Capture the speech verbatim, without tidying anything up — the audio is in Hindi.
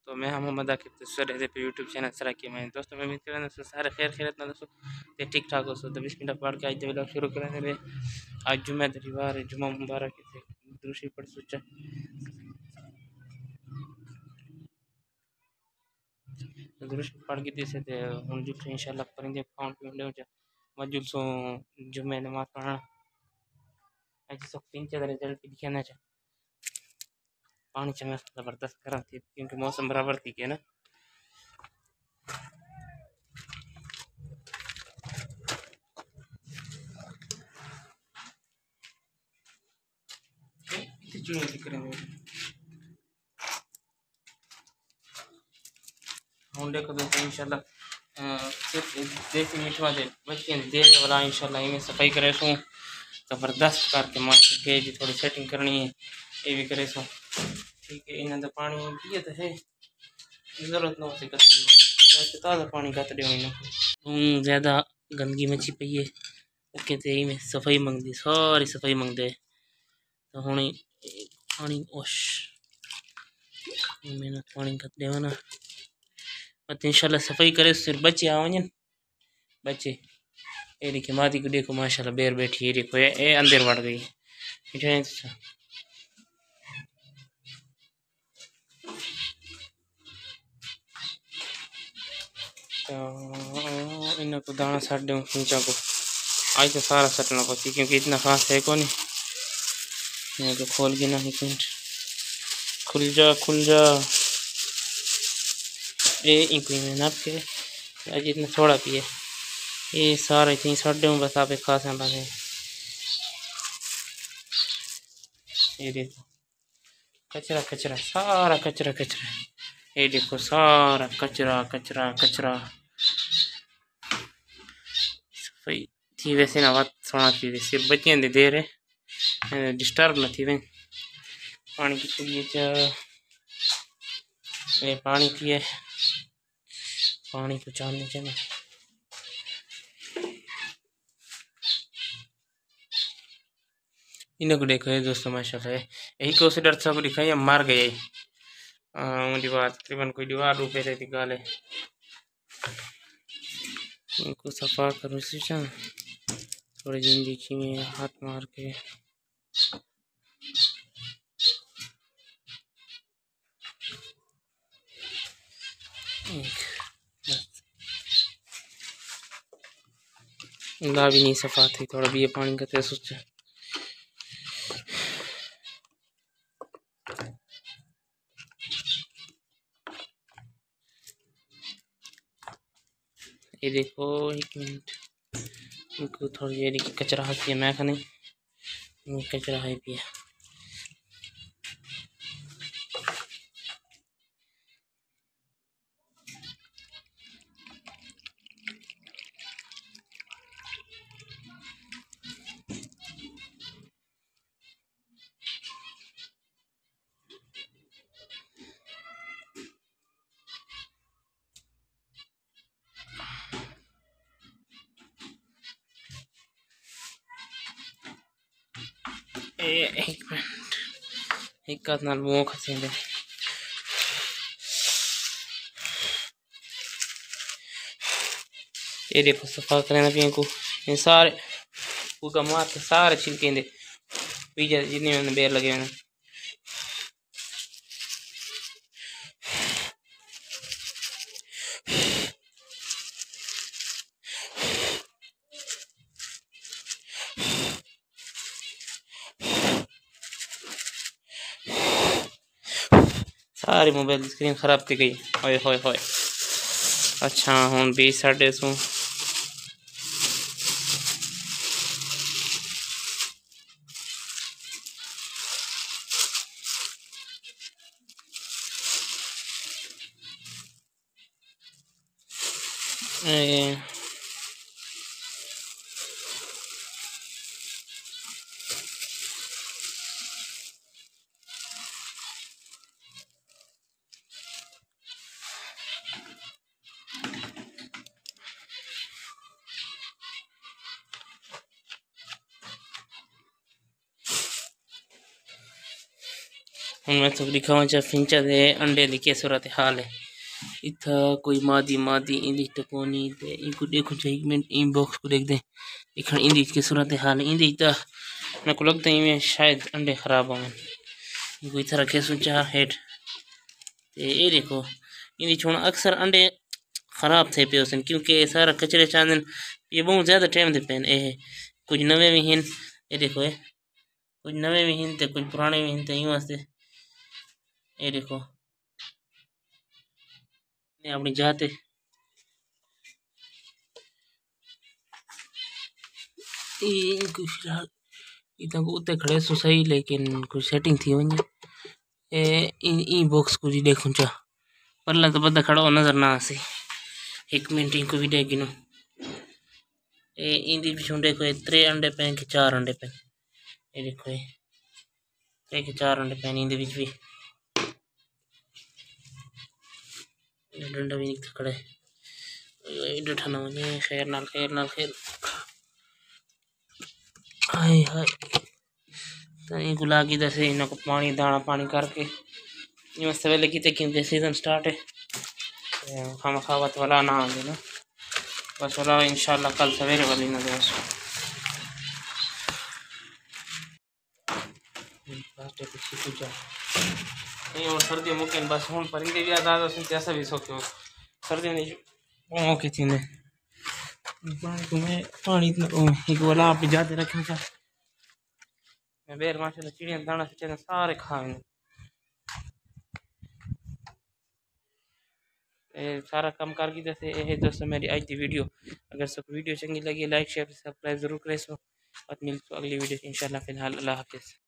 तो मैं हम मोहम्मद आकिब तस्वीर रहते पे यूट्यूब चैनल सरा किया मैंने दोस्तों मैं उम्मीद करें दोस्तों सारे खैर खैरत ना दोस्तों ते ठीक ठाक हो तो बीस मिनट पढ़ के आज व्लॉग शुरू करें थे आज जुम्मे रविवार है जुम्मा मुबारक से दूसरी पढ़ सोचा दूसरी पढ़ के दिसे थे हम जुट इंशाल्लाह करेंगे अकाउंट में ले जा मजुल सो जुम्मे नमाज पढ़ना आज सब तीन चार रिजल्ट दिखाना चाहिए पानी चंगा ज़बरदस्त गर्म थी क्योंकि मौसम बराबर थी के ना चुनिया करेंगे हम देखो दोस्तों इंशाल्लाह सिर्फ देसी मिनट में बच्चे दे वाला इंशाल्लाह इनमें सफाई करे सो ज़बरदस्त करके मास्टर के जी थोड़ी सेटिंग करनी है ये भी करे सो ठीक है इन्हें तो पानी पिए तो है जरूरत ना होती कसम ताज़ा पानी गत दे इन्हें ज़्यादा गंदगी मची पई है कहते में सफाई मंगती सारी सफाई मंगते तो हूँ पानी ओश मेहनत पानी गत देवा ना मत इंशाल्लाह सफाई करे फिर बच्चे आवन बच्चे ये देखिए मादी को देखो माशाल्लाह बेर बैठी है देखो ये, ये अंदर बढ़ गई तो इन्हें को दाना सट दूँ खींचा को आज तो सारा सटना पड़ती क्योंकि इतना खास है कौन नहीं तो खोल के ना एक मिनट खुल जा खुल जा ये इंक में नाप के आज इतना थोड़ा पिए ये सारा इतनी सट दूँ बस आप एक खास है ये देखो कचरा कचरा सारा कचरा कचरा ये देखो सारा कचरा कचरा कचरा सफाई थी वैसे ना बात सोना थी वैसे बच्चियां दे दे रहे डिस्टर्ब न थी वे पानी की पिए ये पानी पिए पानी को चाहने चाहिए इन्हें को देखो दोस्तों माशाल्लाह यही को से डर सब दिखाई हम मार गए दीवार तकरीबन कोई दीवार रूपे रहती गाले इनको सफा करो सीचा थोड़ी जिंदगी में हाथ मार के ला भी नहीं सफा थी थोड़ा भी ये पानी का तेज सोचा ये देखो एक मिनट इनको थोड़ी देर कचरा हाथ पिया मैं नहीं कचरा है पिया एक मिनट एक हाथ नाल मुंह खसे दे ये देखो सफा करना पिया को ये सारे पूका मार के सारे छिलके दे पीछे जितने मैंने बेर लगे हैं सारी मोबाइल स्क्रीन खराब थी गई होए होए होए अच्छा हूँ बीस साढ़े सौ हूँ मैं तो दिखावा चाह फिंचा दे अंडे की क्या सूरत हाल है। इतना कोई मादी मादी इंदी टकोनी ते इनको देखो चाहिए एक मिनट इन बॉक्स को देख दे इखन इंदी की सूरत हाल है। इंदी इतना मेरे को लगता है इनमें शायद अंडे खराब होंगे। इनको इतना रखे सोचा हेड ते ये देखो इंदी छोड़ अक्सर अंडे खराब थे पे उसन क्योंकि सारा कचरे चांदन ये बहुत ज़्यादा टाइम दे पेन ए कुछ नवे भी हैं। ये देखो ये कुछ नवे भी हैं ते कुछ पुराने भी हैं ते यूँ वास्ते ये देखो अपनी जाते कुछ फिलहाल इतना को उत्ते खड़े सो सही लेकिन कुछ सेटिंग थी वही ए इन ई बॉक्स को जी देखूं चा पल्ला तो बदा खड़ा हो नजर ना आसी एक मिनट इनको भी देगी नो ए इंदी भी छुंडे को त्रे अंडे पैन के चार अंडे पैन ये देखो ये त्रे के चार अंडे पैन इंदी बीच भी डंडा भी निकल खड़े इधर ठना वने खैर नाल खैर नाल खैर हाय हाय तो ये गुला की जैसे इन्हों को पानी दाना पानी करके ये मस्त वेले की क्योंकि सीजन स्टार्ट है खामा खावत वाला ना आ ना बस वाला इंशाल्लाह कल सवेरे वाली ना बस प्लास्टिक की पूजा ये और सर्दी मुकेन बस हूं पर इंदे भी ज़्यादा सुन कैसा भी सो क्यों सर्दी ने ओ की थी ने पानी को मैं पानी इतना एक वाला आप जाते रखें क्या मैं बेर माशाल्लाह चिड़िया दाना से सारे खाएंगे सारा काम कर की जैसे ये दोस्तों मेरी आज की वीडियो अगर सब वीडियो चंगी लगी लाइक शेयर सब्सक्राइब जरूर करें सो और मिलते अगली वीडियो इंशाल्लाह। फिलहाल अल्लाह हाफिज़।